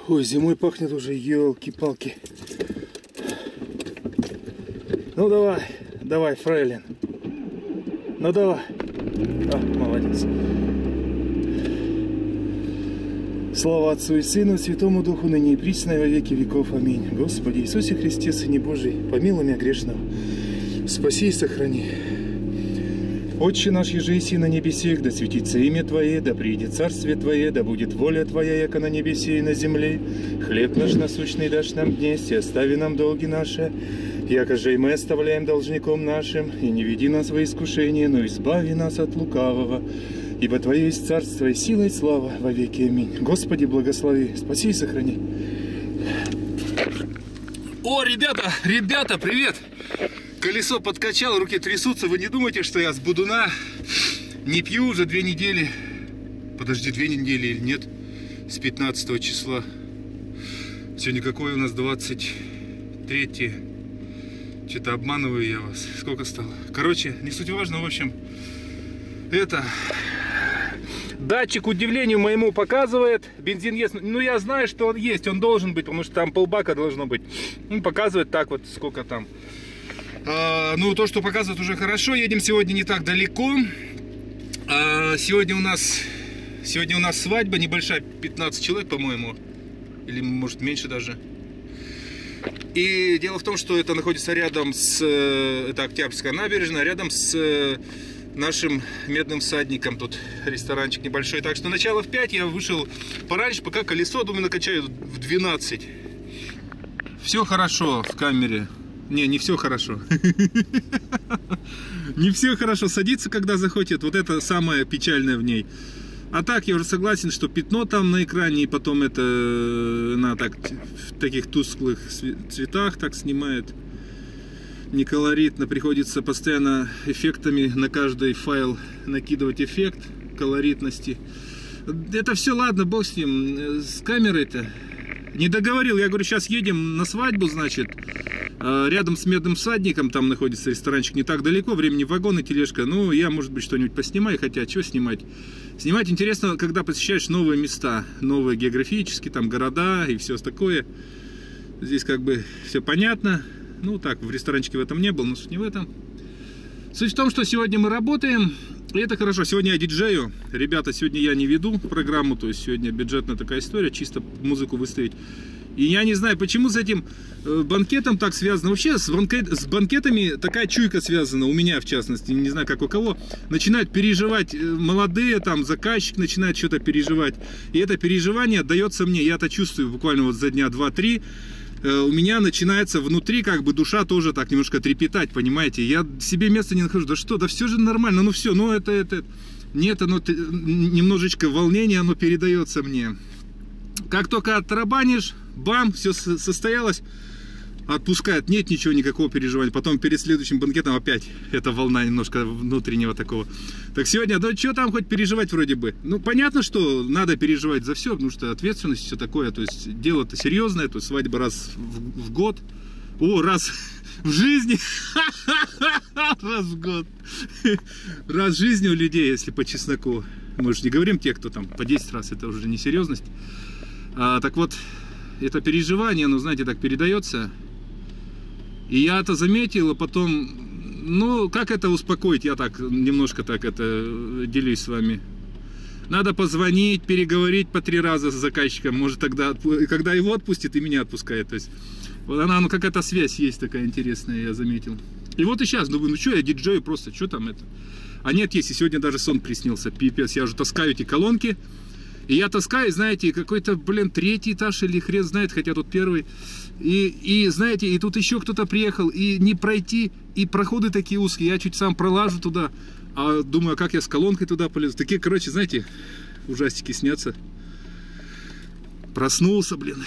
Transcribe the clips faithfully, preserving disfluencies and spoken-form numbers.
Ой, зимой пахнет уже, елки-палки. Ну давай, давай, фрейлин. Ну давай. А, молодец. Слава Отцу и Сыну, Святому Духу, ныне и присно, и во веки веков. Аминь. Господи Иисусе Христе, Сыне Божий, помилуй меня грешного. Спаси и сохрани. Отче наш, еже еси на небесех, да светится имя Твое, да приидет царствие Твое, да будет воля Твоя, яко на небесе и на земле. Хлеб наш насущный дашь нам днесь, и остави нам долги наши, яко же и мы оставляем должником нашим, и не веди нас во искушение, но избави нас от лукавого. Ибо Твое есть царство, и сила, и слава во веки. Аминь. Господи, благослови, спаси и сохрани. О, ребята, ребята, привет! Колесо подкачал, руки трясутся. Вы не думайте, что я с будуна не пью уже две недели. Подожди, две недели или нет? С пятнадцатого числа. Сегодня какое у нас? двадцать третье. Что-то обманываю я вас. Сколько стало? Короче, не суть важно, в общем. Это... Датчик удивлению моему показывает. Бензин есть. Ну, я знаю, что он есть. Он должен быть, потому что там полбака должно быть. Он показывает так вот, сколько там. А, ну, то, что показывает, уже хорошо. Едем сегодня не так далеко. А, сегодня у нас... Сегодня у нас свадьба небольшая. пятнадцать человек, по-моему. Или, может, меньше даже. И дело в том, что это находится рядом с... Это Октябрьская набережная. Рядом с... нашим медным всадником. Тут ресторанчик небольшой. Так что начало в пять, я вышел пораньше, пока колесо, думаю, накачаю в двенадцать. Все хорошо в камере. Не, не все хорошо. Не все хорошо. Садится, когда захочет. Вот это самое печальное в ней. А так, я уже согласен, что пятно там на экране, и потом это она так в таких тусклых цветах так снимает. Неколоритно, приходится постоянно эффектами на каждый файл накидывать эффект колоритности. Это все, ладно, бог с ним, с камерой-то. Не договорил, я говорю, сейчас едем на свадьбу, значит, рядом с медным всадником, там находится ресторанчик не так далеко, времени вагон и тележка. Ну, я, может быть, что-нибудь поснимаю, хотя, что снимать? Снимать интересно, когда посещаешь новые места, новые географические, там, города и все такое. Здесь как бы все понятно. Ну так, в ресторанчике в этом не был, но суть не в этом. Суть в том, что сегодня мы работаем, и это хорошо. Сегодня я диджею. Ребята, сегодня я не веду программу, то есть сегодня бюджетная такая история, чисто музыку выставить. И я не знаю, почему с этим банкетом так связано. Вообще с, банкет, с банкетами такая чуйка связана, у меня в частности, не знаю как у кого. Начинают переживать молодые, там заказчик начинает что-то переживать. И это переживание отдается мне, я это чувствую буквально вот за дня два-три. У меня начинается внутри, как бы душа тоже так немножко трепетать, понимаете? Я себе места не нахожу. Да что, да все же нормально, ну все, ну это, это... Нет, оно немножечко волнение, оно передается мне. Как только оттарабанишь, бам, все состоялось, отпускает, нет ничего, никакого переживания. Потом перед следующим банкетом опять эта волна немножко внутреннего такого. Так сегодня, да что там хоть переживать вроде бы? Ну, понятно, что надо переживать за все, потому что ответственность, все такое. То есть дело-то серьезное, то есть свадьба раз в, в год. О, раз в жизни. Раз в год. Раз в жизни у людей, если по чесноку. Мы же не говорим те, кто там по десять раз, это уже не серьезность. А, так вот, это переживание, ну, знаете, так передается. И я это заметил, а потом, ну, как это успокоить, я так, немножко так это делюсь с вами. Надо позвонить, переговорить по три раза с заказчиком, может тогда, когда его отпустит, и меня отпускает. То есть, вот она, ну, какая-то связь есть такая интересная, я заметил. И вот и сейчас, думаю, ну, что я диджею просто, что там это? А нет, есть, и сегодня даже сон приснился, пипец, я уже таскаю эти колонки. И я таскаю, знаете, какой-то, блин, третий этаж или хрен знает, хотя тут первый. И, и знаете, и тут еще кто-то приехал, и не пройти, и проходы такие узкие, я чуть сам пролажу туда, а думаю, а как я с колонкой туда полезу. Такие, короче, знаете, ужастики снятся. Проснулся, блин.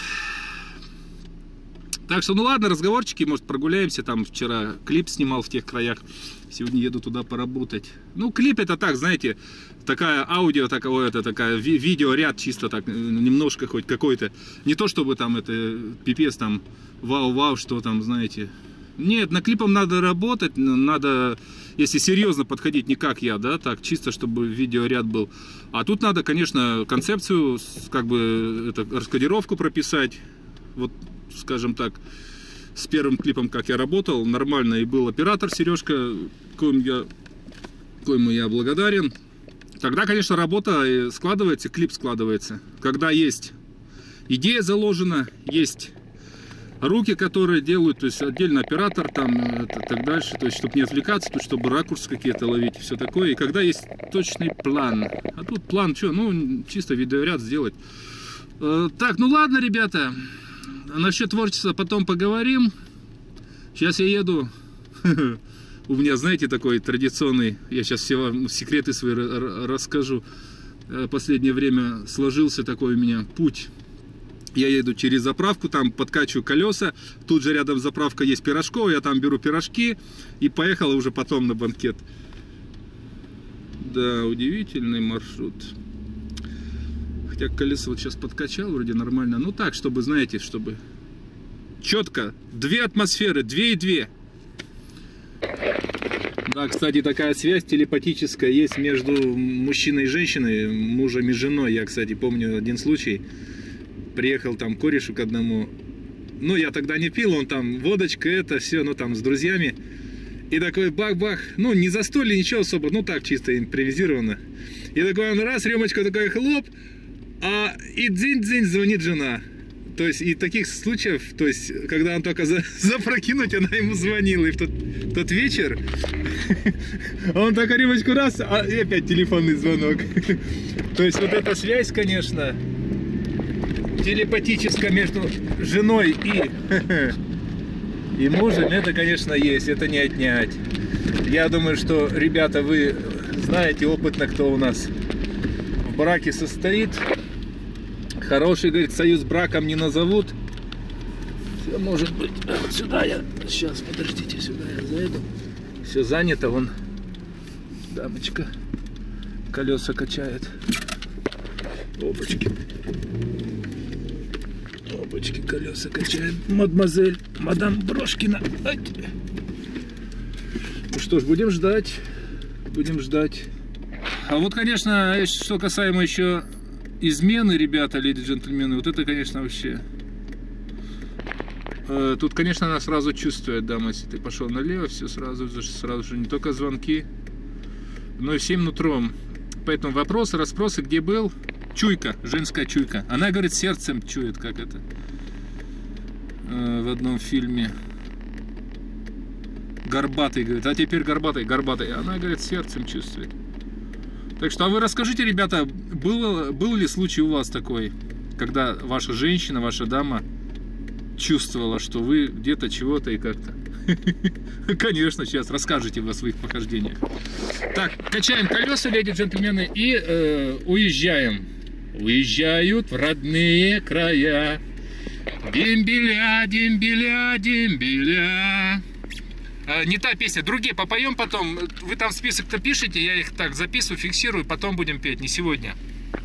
Так что, ну ладно, разговорчики, может, прогуляемся. Там вчера клип снимал в тех краях. Сегодня еду туда поработать. Ну, клип это так, знаете, такая аудио, такое, это такая ви видеоряд чисто так, немножко хоть какой-то. Не то, чтобы там это пипец, там, вау-вау, что там, знаете. Нет, на клипом надо работать, надо если серьезно подходить, не как я, да, так, чисто, чтобы видеоряд был. А тут надо, конечно, концепцию, как бы, это, раскодировку прописать. Вот, скажем так, с первым клипом, как я работал, нормально, и был оператор Сережка, коему я, коему я благодарен. Тогда, конечно, работа складывается, клип складывается. Когда есть идея заложена, есть руки, которые делают, то есть отдельно оператор, там, это, так дальше, то есть, чтобы не отвлекаться, то, чтобы ракурс какие-то ловить, все такое. И когда есть точный план. А тут план, что, ну, чисто видеоряд сделать. Э, так, ну ладно, ребята, насчет творчества потом поговорим. Сейчас я еду. У меня, знаете, такой традиционный, я сейчас все вам секреты свои расскажу. Последнее время сложился такой у меня путь. Я еду через заправку, там подкачиваю колеса. Тут же рядом заправка есть пирожков. Я там беру пирожки и поехал уже потом на банкет. Да, удивительный маршрут. Хотя колесо вот сейчас подкачал, вроде нормально. Ну так, чтобы, знаете, чтобы четко. Две атмосферы, две и две. Да, кстати, такая связь телепатическая есть между мужчиной и женщиной, мужем и женой. Я, кстати, помню один случай. Приехал там корешу к одному. Ну, я тогда не пил, он там водочка, это все, ну там с друзьями. И такой бах-бах, ну не застолье, ничего особо, ну так чисто импровизированно. И такой он раз, рюмочка такой хлоп, а и дзинь-дзинь звонит жена. То есть и таких случаев, то есть когда он только за, запрокинуть, она ему звонила. И в тот, тот вечер он только рюмочку раз, а и опять телефонный звонок. То есть вот эта связь, конечно, телепатическая между женой и, и мужем, это, конечно, есть, это не отнять. Я думаю, что, ребята, вы знаете опытно, кто у нас в браке состоит. Хороший, говорит, союз браком не назовут. Все может быть. А вот сюда я, сейчас, подождите, сюда я зайду. Все занято, вон дамочка колеса качает. Опачки. Опачки, колеса качает. Мадемуазель, мадам Брошкина. Ну что ж, будем ждать. Будем ждать. А вот, конечно, что касаемо еще измены, ребята, леди и джентльмены, вот это, конечно, вообще. Тут, конечно, она сразу чувствует, дама, если ты пошел налево, все сразу же, сразу же, не только звонки, но и всем нутром. Поэтому вопросы, расспросы, где был? Чуйка, женская чуйка. Она, говорит, сердцем чует, как это в одном фильме. Горбатый, говорит, а теперь горбатый, горбатый. Она, говорит, сердцем чувствует. Так что, а вы расскажите, ребята, был, был ли случай у вас такой, когда ваша женщина, ваша дама чувствовала, что вы где-то чего-то и как-то? Конечно, сейчас расскажете вы о своих похождениях. Так, качаем колеса, леди и джентльмены, и э, уезжаем. Уезжают в родные края. Дембеля, дембеля, дембеля. А, не та песня, другие попоем потом. Вы там список-то пишите, я их так записываю, фиксирую, потом будем петь, не сегодня.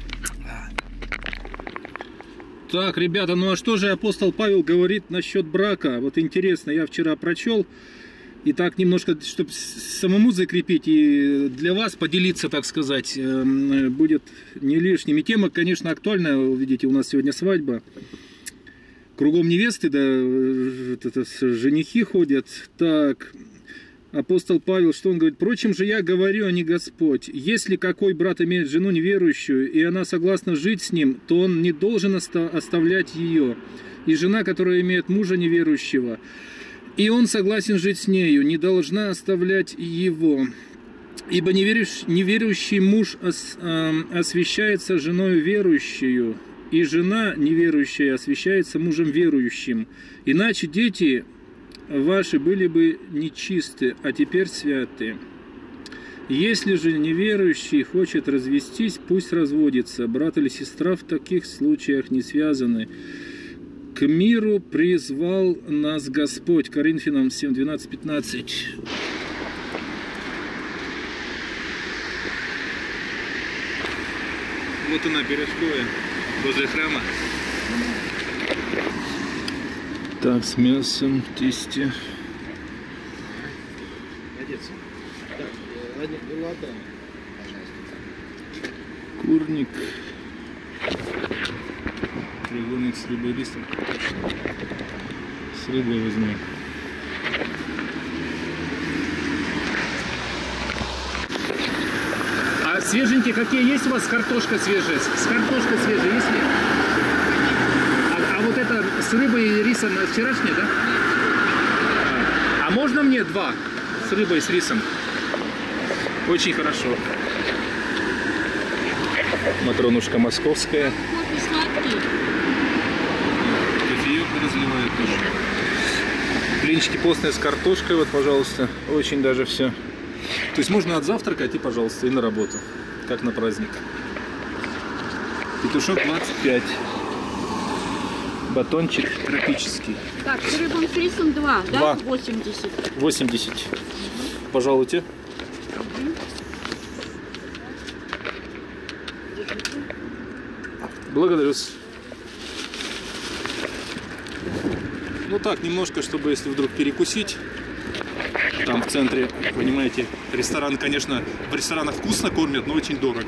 Так, ребята, ну а что же апостол Павел говорит насчет брака? Вот интересно, я вчера прочел, и так немножко, чтобы самому закрепить и для вас поделиться, так сказать, будет не лишним. И тема, конечно, актуальная, вы видите, у нас сегодня свадьба. Кругом невесты, да, это, женихи ходят. Так, апостол Павел, что он говорит? Впрочем же я говорю, а не Господь. Если какой брат имеет жену неверующую, и она согласна жить с ним, то он не должен оставлять ее. И жена, которая имеет мужа неверующего, и он согласен жить с нею, не должна оставлять его. Ибо неверующий, неверующий муж ос, э, освящается женою верующую, и жена неверующая освящается мужем верующим. Иначе дети ваши были бы нечисты, а теперь святы. Если же неверующий хочет развестись, пусть разводится. Брат или сестра в таких случаях не связаны. К миру призвал нас Господь. Коринфянам семь, двенадцать, пятнадцать. Вот она, пирожковая, возле храма. Так, с мясом, тесте. Курник. Треугольник с рыбой листом. С рыбой возьмем. А свеженькие какие есть у вас? Картошка свежая? С картошкой свежая есть ли? А, а вот это с рыбой и рисом вчерашняя, да? А, а можно мне два с рыбой и с рисом? Очень хорошо. Матронушка московская. Кофеек разливают тоже. Блинчики постные с картошкой, вот, пожалуйста. Очень даже все. То есть можно отзавтракать и, пожалуйста, и на работу. Как на праздник. Петушок двадцать пять. Батончик тропический. Так, с рыбом с рисом два, два. Да? восемьдесят. восемьдесят. Пожалуйте. Благодарю. Ну так, немножко, чтобы если вдруг перекусить. Там в центре, понимаете, ресторан, конечно, в ресторанах вкусно кормят, но очень дорого.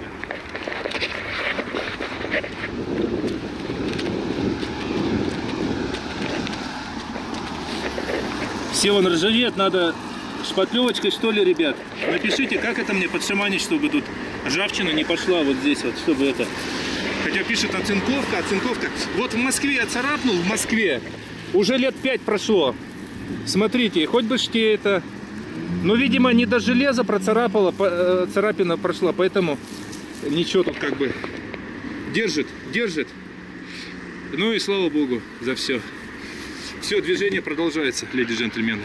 Все он ржавеет, надо шпатлевочкой, что ли, ребят? Напишите, как это мне подшаманить, чтобы тут ржавчина не пошла вот здесь вот, чтобы это... Хотя пишет оцинковка, оцинковка. Вот в Москве я царапнул, в Москве. Уже лет пять прошло. Смотрите, хоть бы что это... Ну, видимо, не до железа процарапала, царапина прошла, поэтому ничего тут как бы держит, держит. Ну и слава богу за все. Все, движение продолжается, леди и джентльмены.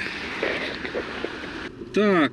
Так.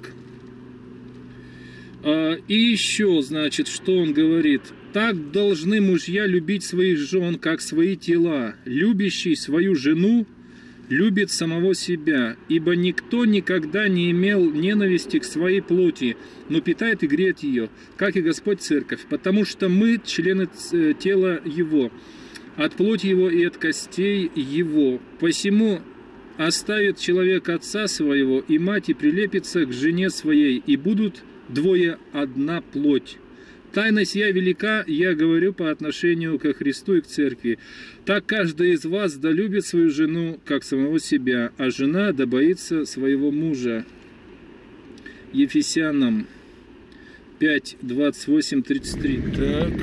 А, и еще, значит, что он говорит. Так должны мужья любить своих жен, как свои тела. Любящий свою жену любит самого себя, ибо никто никогда не имел ненависти к своей плоти, но питает и греет ее, как и Господь Церковь, потому что мы члены тела Его, от плоти Его и от костей Его. Посему оставит человек отца своего и мать, и прилепится к жене своей, и будут двое одна плоть. Тайна сия велика, я говорю по отношению ко Христу и к Церкви. Так каждый из вас да любит свою жену, как самого себя, а жена да боится своего мужа. Ефесянам пять, двадцать восемь, тридцать три. Так.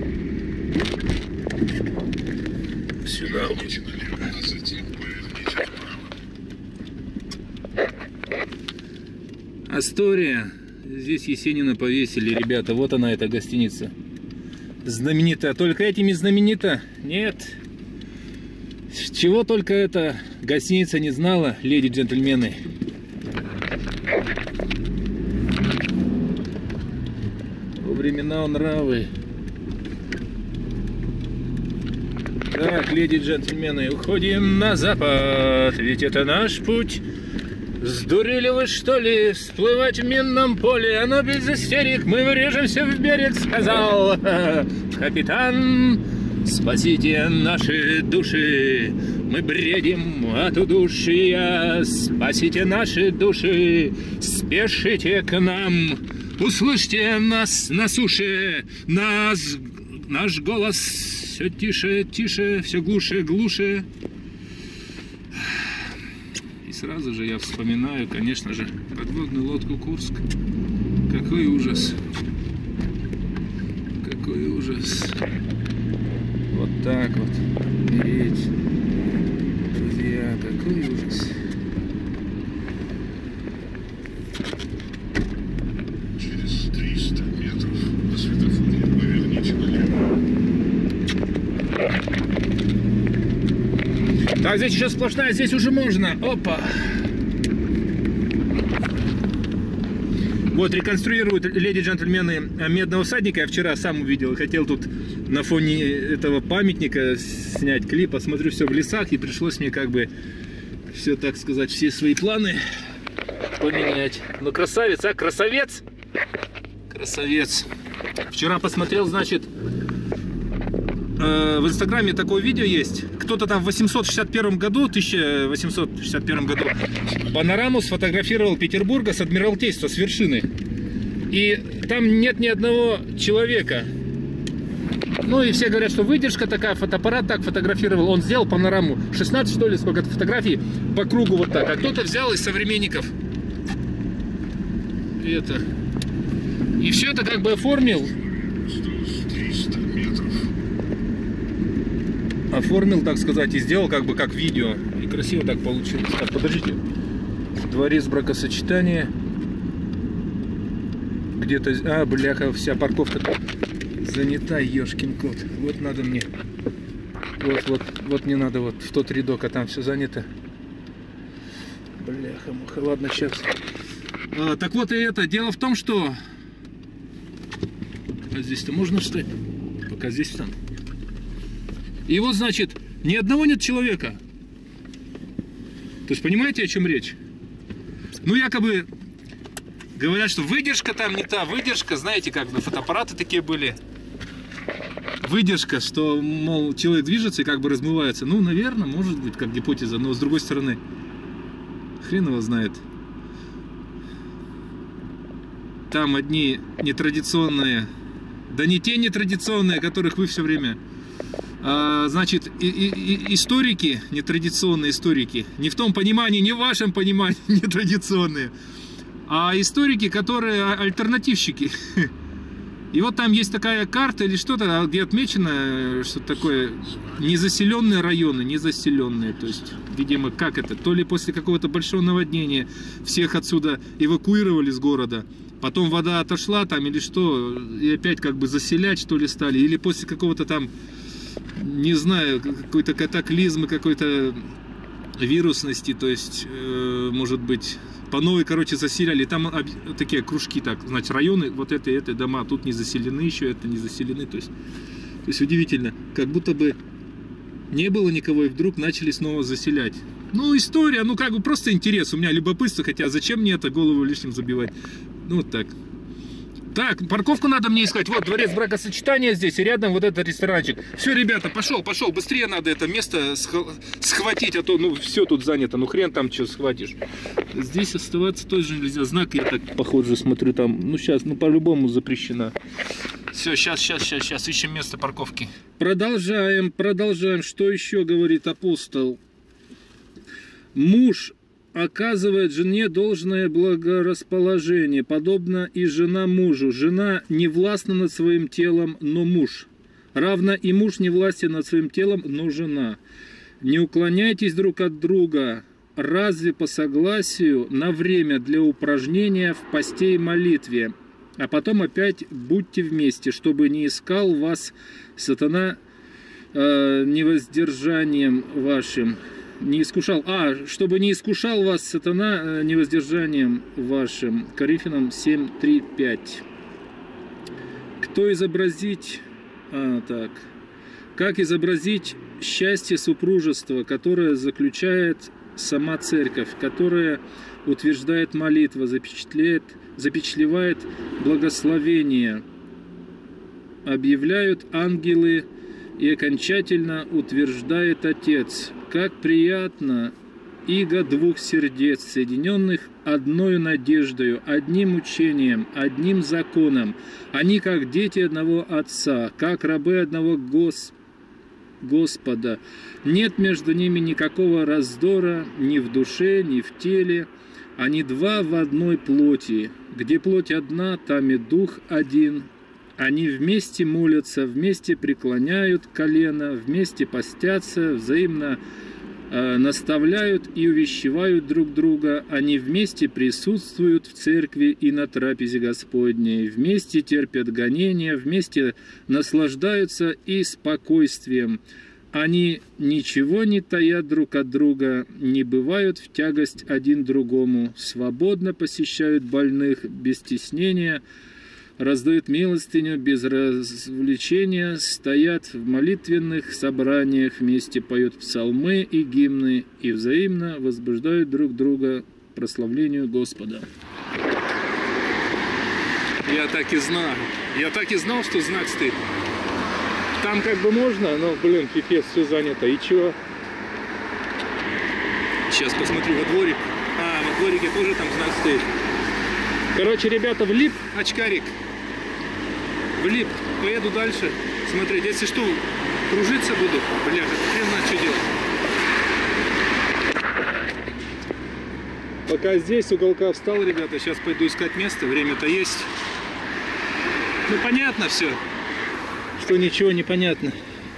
Сюда. Астория. Здесь Есенина повесили, ребята. Вот она, эта гостиница. Знаменитая. Только этими знаменита? Нет. Чего только эта гостиница не знала, леди и джентльмены. Во времена нравы. Так, леди и джентльмены, уходим на запад, ведь это наш путь. Сдурели вы, что ли, всплывать в минном поле? Оно без истерик, мы врежемся в берег, сказал капитан. Спасите наши души, мы бредим от удушья. Спасите наши души, спешите к нам. Услышьте нас на суше, нас, наш голос все тише, тише, все глуше, глуше. И сразу же я вспоминаю, конечно же, подводную лодку Курск. Какой ужас. Какой ужас. Вот так вот. Умереть. Друзья, какой ужас. Через триста метров на светофоре поверните налево. Так, здесь еще сплошная, здесь уже можно. Опа. Вот, реконструируют, леди и джентльмены, Медного всадника. Я вчера сам увидел, хотел тут на фоне этого памятника снять клип. Посмотрю, все в лесах, и пришлось мне как бы все, так сказать, все свои планы поменять. Ну, красавец, а? Красавец? Красавец. Вчера посмотрел, значит, в Инстаграме такое видео есть. Кто-то там в восемьсот шестьдесят первом году, тысяча восемьсот шестьдесят первом году панораму сфотографировал Петербурга с Адмиралтейства, с вершины. И там нет ни одного человека. Ну и все говорят, что выдержка такая, фотоаппарат так фотографировал. Он сделал панораму. шестнадцать, что ли, сколько-то фотографий по кругу вот так. А кто-то взял из современников. И это. И все это как бы оформил. триста метров. Оформил, так сказать, и сделал как бы как видео. И красиво так получилось. Так, подождите. Дворец бракосочетания. Где-то... А, бляха, вся парковка занята, ёшкин кот. Вот надо мне... Вот, вот, вот мне надо вот в тот рядок, а там все занято. Бляха-муха. Ладно, сейчас. А, так вот и это. Дело в том, что... А здесь-то можно встать? Пока здесь встану. И вот, значит, ни одного нет человека. То есть, понимаете, о чем речь? Ну, якобы говорят, что выдержка там не та. Выдержка, знаете, как на фотоаппараты такие были. Выдержка, что, мол, человек движется и как бы размывается. Ну, наверное, может быть, как гипотеза. Но, с другой стороны, хрен его знает. Там одни нетрадиционные... Да не те нетрадиционные, которых вы все время... А, значит, и, и, и историки, нетрадиционные историки, не в том понимании, не в вашем понимании нетрадиционные, а историки, которые альтернативщики. И вот там есть такая карта или что-то, где отмечено, что такое незаселенные районы, незаселенные. То есть, видимо, как это? То ли после какого-то большого наводнения всех отсюда эвакуировали с города, потом вода отошла там или что, и опять как бы заселять что ли стали, или после какого-то там, не знаю, какой-то катаклизмы, какой-то вирусности, то есть, э, может быть, по новой, короче, заселяли. Там такие кружки, так, значит, районы, вот это и это дома, тут не заселены еще, это не заселены, то есть, то есть удивительно, как будто бы не было никого, и вдруг начали снова заселять. Ну, история, ну, как бы просто интерес, у меня любопытство, хотя зачем мне это голову лишним забивать? Ну, вот так. Так, парковку надо мне искать. Вот дворец бракосочетания здесь, и рядом вот этот ресторанчик. Все, ребята, пошел, пошел. Быстрее надо это место схватить, а то, ну, все тут занято. Ну, хрен там что схватишь. Здесь оставаться тоже нельзя. Знак я так, похоже, смотрю там. Ну, сейчас, ну, по-любому запрещено. Все, сейчас, сейчас, сейчас, сейчас. Ищем место парковки. Продолжаем, продолжаем. Что еще говорит апостол? Муж оказывает жене должное благорасположение, подобно и жена мужу. Жена не властна над своим телом, но муж. Равно и муж не властен над своим телом, но жена. Не уклоняйтесь друг от друга, разве по согласию на время для упражнения в посте и молитве, а потом опять будьте вместе, чтобы не искал вас сатана э, невоздержанием вашим. Не искушал, а, чтобы не искушал вас сатана невоздержанием вашим. Коринфянам семь, три, пять. Кто изобразить, а, так, как изобразить счастье супружества, которое заключает сама церковь, которая утверждает молитва, запечатляет, запечатлевает благословение, объявляют ангелы и окончательно утверждает Отец. Как приятно иго двух сердец, соединенных одною надеждою, одним учением, одним законом. Они как дети одного Отца, как рабы одного Гос... Господа. Нет между ними никакого раздора ни в душе, ни в теле. Они два в одной плоти. Где плоть одна, там и дух один. Они вместе молятся, вместе преклоняют колено, вместе постятся, взаимно э, наставляют и увещевают друг друга. Они вместе присутствуют в церкви и на трапезе Господней, вместе терпят гонения, вместе наслаждаются и спокойствием. Они ничего не таят друг от друга, не бывают в тягость один другому, свободно посещают больных без стеснения, раздают милостыню без развлечения, стоят в молитвенных собраниях, вместе поют псалмы и гимны и взаимно возбуждают друг друга к прославлению Господа. Я так и знал. Я так и знал, что знак стоит. Там как бы можно, но, блин, пипец, все занято. И чё? Сейчас посмотрю во дворик. А, во дворике тоже там знак стоит. Короче, ребята, влип очкарик. Влип. Поеду дальше смотреть. Если что, кружиться буду. Бля, хрен знает, что делать. Пока здесь с уголка встал, ребята, сейчас пойду искать место. Время-то есть. Ну, понятно все, что ничего не понятно.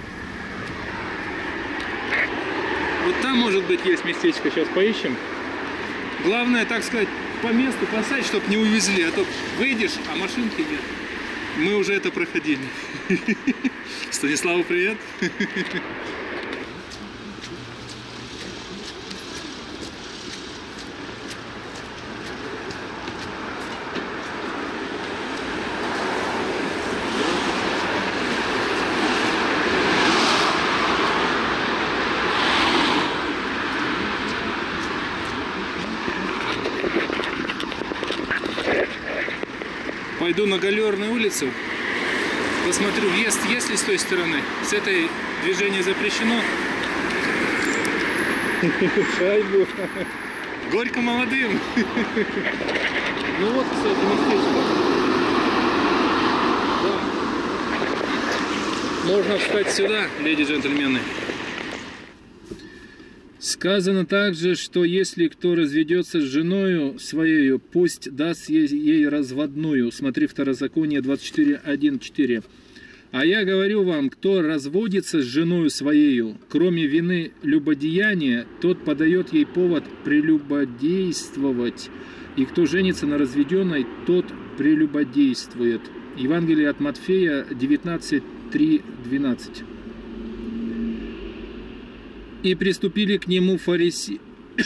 Вот там, может быть, есть местечко. Сейчас поищем. Главное, так сказать, по месту поставить, чтобы не увезли. А то выйдешь, а машинки нет. Мы уже это проходили. Станиславу привет. Пойду на Галерную улицу, посмотрю, въезд есть ли с той стороны. С этой движение запрещено. Шайбу. Горько молодым. Ну вот, кстати, местечко. Да. Можно встать сюда, леди и джентльмены. Сказано также, что если кто разведется с женою своею, пусть даст ей, ей разводную. Смотри, Второзаконие двадцать четыре, один, четыре. А я говорю вам, кто разводится с женою своею, кроме вины любодеяния, тот подает ей повод прелюбодействовать. И кто женится на разведенной, тот прелюбодействует. Евангелие от Матфея девятнадцать, три, двенадцать. И приступили к нему фариси...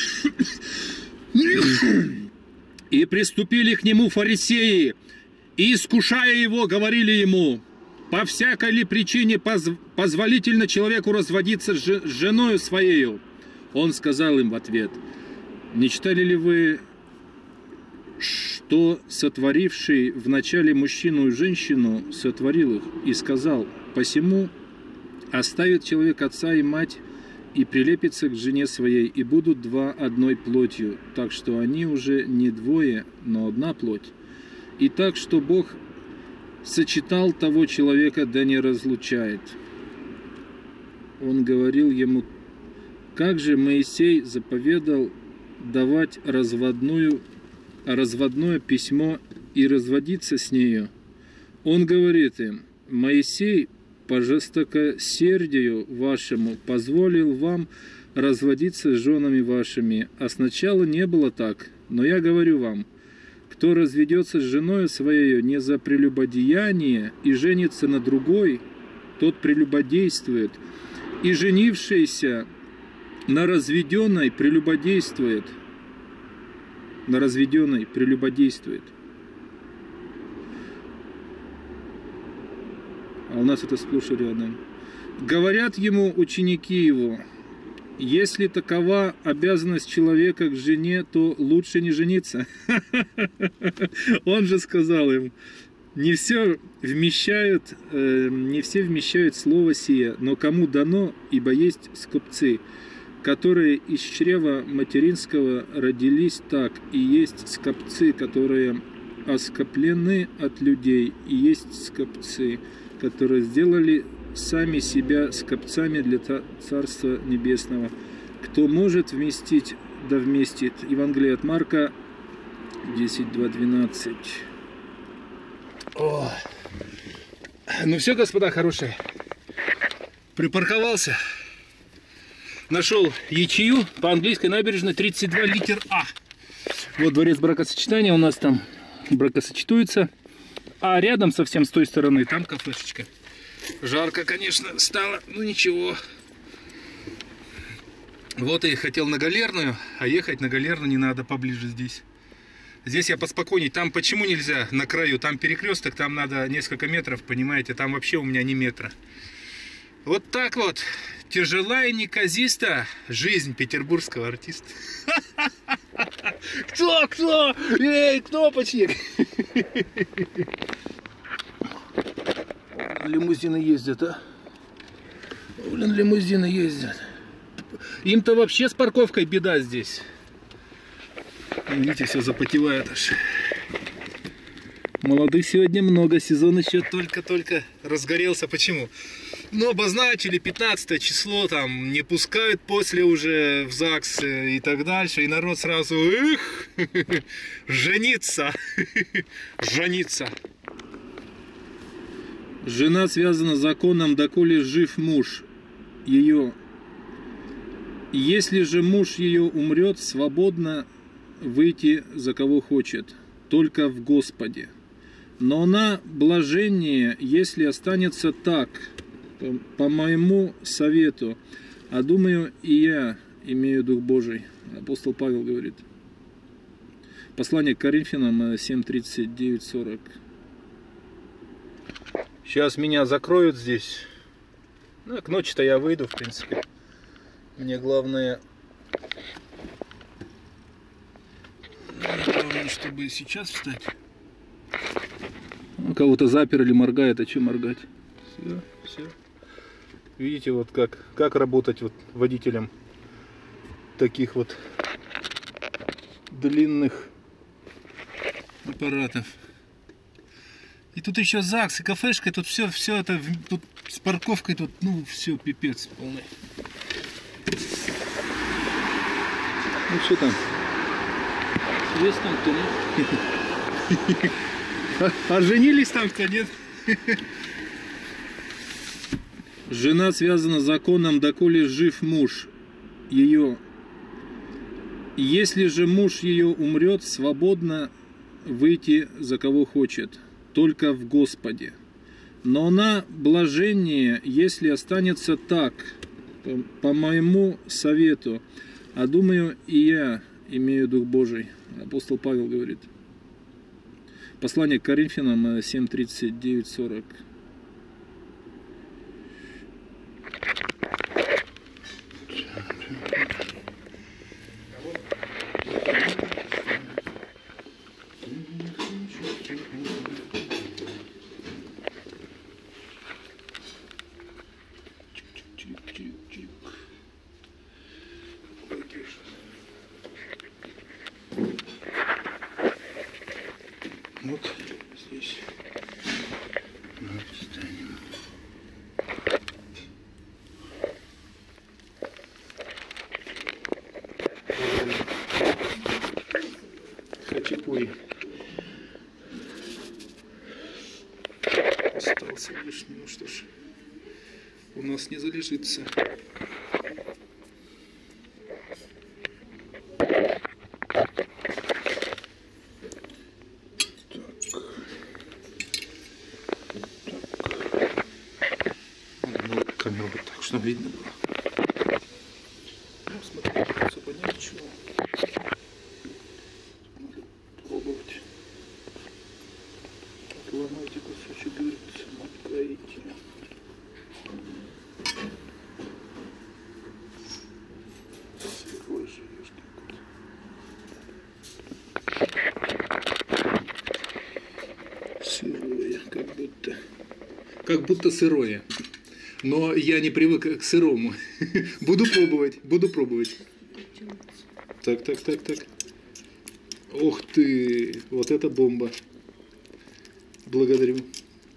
И приступили к нему фарисеи, и, искушая его, говорили ему: по всякой ли причине позв... позволительно человеку разводиться с, ж... с женою своею? Он сказал им в ответ: не читали ли вы, что сотворивший вначале мужчину и женщину сотворил их, и сказал: посему оставит человек отца и мать, и прилепится к жене своей, и будут два одной плотью, так что они уже не двое, но одна плоть. И так, что Бог сочетал, того человека да не разлучает. Он говорил ему: как же Моисей заповедал давать разводную, разводное письмо и разводиться с нею? Он говорит им: Моисей по жестокосердию вашему позволил вам разводиться с женами вашими, а сначала не было так. Но я говорю вам, кто разведется с женой своей не за прелюбодеяние и женится на другой, тот прелюбодействует, и женившийся на разведенной прелюбодействует, на разведенной прелюбодействует. А у нас это сплошь и рядом. Говорят ему ученики его: если такова обязанность человека к жене, то лучше не жениться. Он же сказал им: не все вмещают, не все вмещают слово сие, но кому дано, ибо есть скопцы, которые из чрева материнского родились так, и есть скопцы, которые оскоплены от людей, и есть скопцы, которые сделали сами себя скопцами для Царства Небесного. Кто может вместить, да вместит. Евангелие от Марка десять, два, двенадцать. О. Ну все, господа хорошие, припарковался. Нашел ячею по английской набережной тридцать два, литер А. Вот дворец бракосочетания у нас там бракосочетуется. А рядом совсем с той стороны там кафешечка. Жарко, конечно, стало, ну ничего. Вот и хотел на Галерную, а ехать на Галерную не надо, поближе здесь. Здесь я поспокойней. Там почему нельзя на краю? Там перекресток, там надо несколько метров, понимаете? Там вообще у меня не метра. Вот так вот. Тяжела и неказиста жизнь петербургского артиста. Кто, кто? Эй, кнопочник! Лимузины ездят, а? Блин, лимузины ездят. Им-то вообще с парковкой беда здесь. Видите, все запотевает аж. Молодых сегодня много, сезон еще только-только разгорелся. Почему? Ну, обозначили пятнадцатое число, там, не пускают после уже в ЗАГС и так дальше. И народ сразу, эх, жениться, жениться. Жена связана законом, доколе жив муж ее. Если же муж ее умрет, свободно выйти за кого хочет, только в Господе. Но она блаженнее, если останется так, по, по моему совету. А думаю, и я имею Дух Божий. Апостол Павел говорит. Послание к Коринфянам семь тридцать девять сорок. Сейчас меня закроют здесь. Ну, к ночи-то я выйду, в принципе. Мне главное... Главное, чтобы сейчас встать. Кого-то заперли, моргает, а что моргать? Все, все. Видите, вот как, как работать вот водителем таких вот длинных аппаратов. И тут еще ЗАГС, и кафешка, тут все, все это, тут с парковкой, тут, ну, все, пипец полный. Ну, что там? Есть там кто, нет? А, а женились там кто, нет? Жена связана законом, доколе жив муж ее. Если же муж ее умрет, свободно выйти за кого хочет, только в Господе. Но она блаженнее, если останется так, по, по моему совету. А думаю, и я имею Дух Божий. Апостол Павел говорит. Послание к Коринфянам семь тридцать девять сорок. Вот здесь. Вот встанем. Хачапури. Остался лишний, ну что ж, у нас не залежится. Камеру вот так, чтобы видно было. Ну, смотри, особо ничего. Надо пробовать. Так, ломайте кусочек, говорится, наклеите. Сырой же, сырое, как будто. Как будто сырое. Но я не привык к сырому. Буду пробовать, буду пробовать. Так, так, так, так. Ух ты, вот это бомба. Благодарю.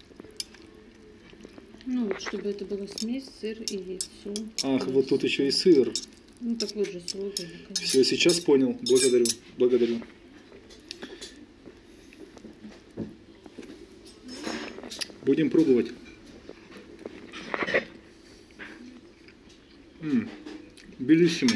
Ну, вот, чтобы это была смесь, сыр и яйцо. Ах, вот тут еще и сыр. Ну, такой же сложный. Все, сейчас понял. Благодарю, благодарю. Будем пробовать. М-м, белиссимо.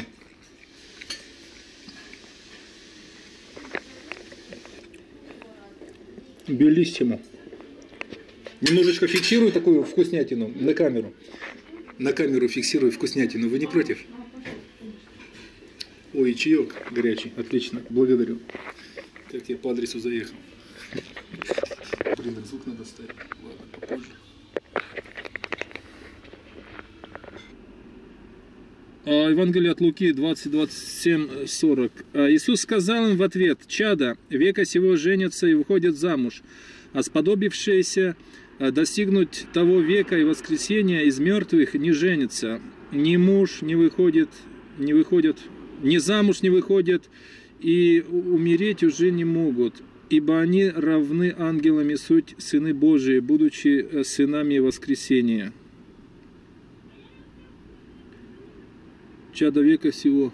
Белиссимо. Немножечко фиксирую такую вкуснятину на камеру. На камеру фиксирую вкуснятину. Вы не против? Ой, чаек горячий. Отлично. Благодарю. Как я по адресу заехал. Блин, звук надо ставить. Ладно, попозже. Евангелие от Луки двадцать, двадцать семь, сорок. Иисус сказал им в ответ: «Чада, века сего женятся и выходят замуж, а сподобившиеся достигнуть того века и воскресения из мертвых не женятся. Ни муж не выходит, не выходят, ни замуж не выходят, и умереть уже не могут. ибо они равны ангелам и суть сыны Божии, будучи сынами воскресения. Чадо века сего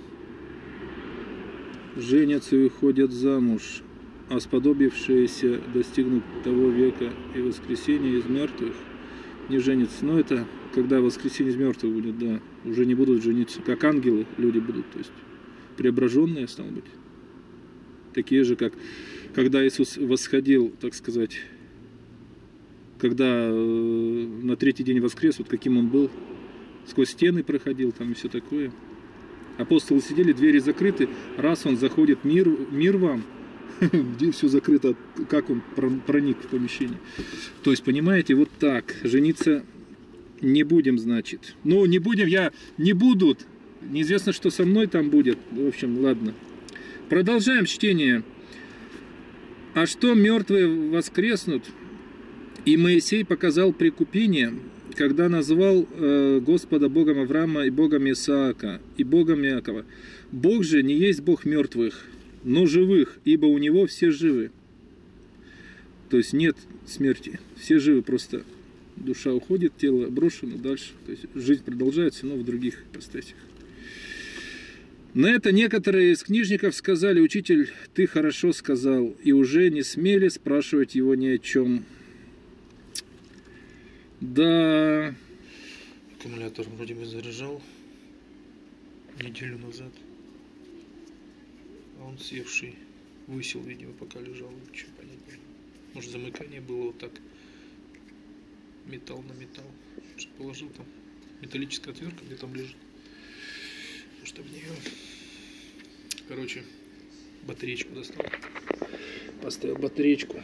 женятся и уходят замуж, а сподобившиеся достигнут того века и воскресения из мертвых не женятся. Но это когда воскресение из мертвых будет, да, уже не будут жениться, как ангелы люди будут, то есть преображенные, стало быть. Такие же, как когда Иисус восходил, так сказать, когда на третий день воскрес, вот каким он был, сквозь стены проходил там и все такое. Апостолы сидели, двери закрыты, раз он заходит, мир, мир вам, где все закрыто, как он проник в помещение. То есть, понимаете, вот так, жениться не будем, значит. Ну, не будем, я не будут, неизвестно, что со мной там будет. В общем, ладно. Продолжаем чтение. А что мертвые воскреснут? И Моисей показал прикупение, когда назвал э, Господа Богом Авраама и Богом Исаака и Богом Иакова. Бог же не есть Бог мертвых, но живых, ибо у Него все живы. То есть нет смерти, все живы, просто душа уходит, тело брошено дальше. То есть жизнь продолжается, но в других ипостасях. На это некоторые из книжников сказали: «Учитель, ты хорошо сказал», и уже не смели спрашивать его ни о чем. Да. Аккумулятор вроде бы заряжал неделю назад, а он севший, высел, видимо, пока лежал, ничего понять не было. Может, замыкание было вот так, металл на металл, что положил там, металлическая отвертка, где там лежит, может, об нее, короче, батареечку достал, поставил батареечку.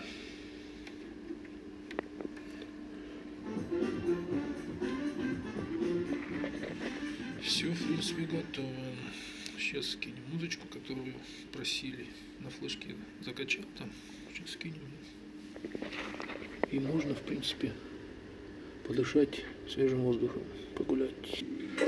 Все, в принципе, готово. Сейчас скинем музычку, которую просили на флешке. Закачал там. Сейчас скинем. И можно, в принципе, подышать свежим воздухом, погулять.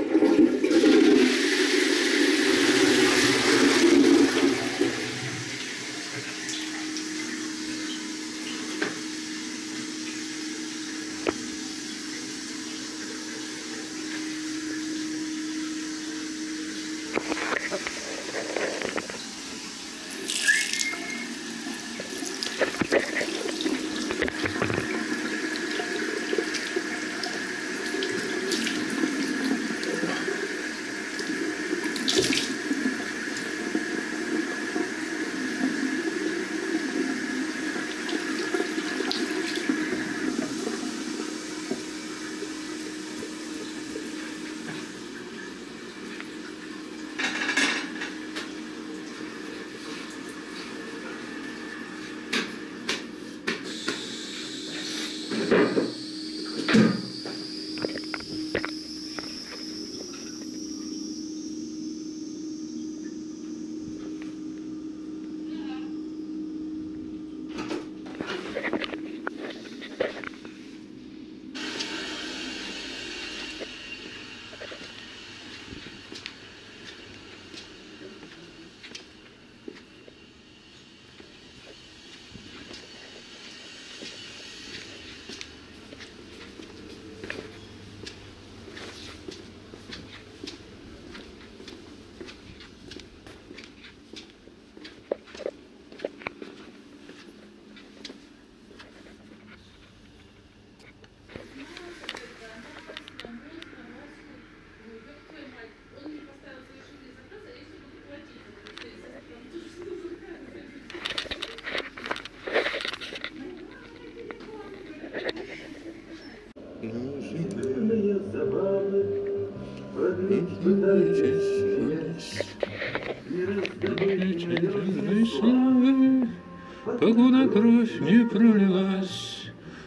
Покуда кровь не пролилась,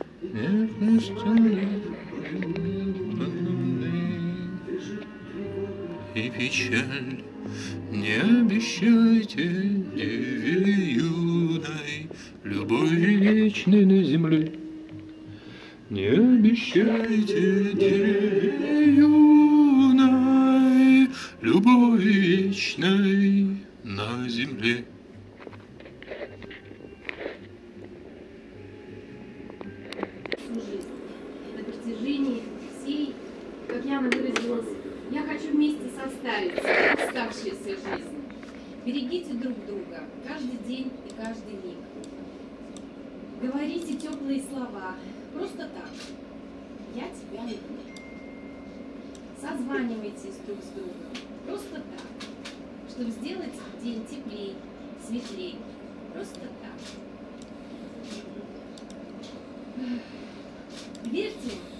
не стали и печаль. Не обещайте деве юной любови вечной на земле. Не обещайте деве юной любови вечной на земле. состарится оставшаяся жизнь. Берегите друг друга каждый день и каждый миг. Говорите теплые слова, просто так. Я тебя люблю. Созванивайтесь друг с другом, просто так, чтобы сделать день теплей, светлей, просто так. Верьте